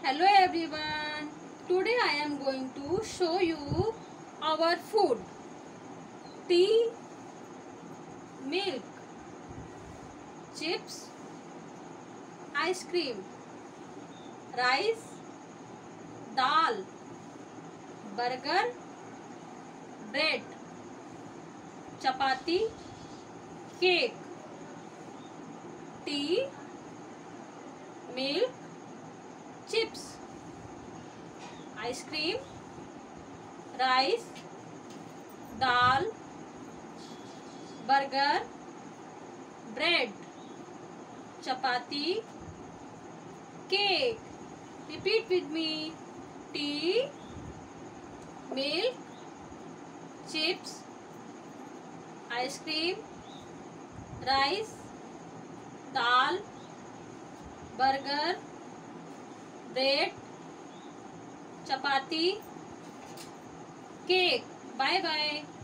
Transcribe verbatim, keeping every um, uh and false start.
Hello everyone. Today I am going to show you our food. Tea, milk, chips, ice cream, rice, dal, burger, bread, chapati, cake. Tea, milk, chips, ice cream, rice, dal, burger, bread, chapati, cake. Repeat with me. Tea, milk, chips, ice cream, rice, dal, burger, bread, chapati, cake. Bye bye.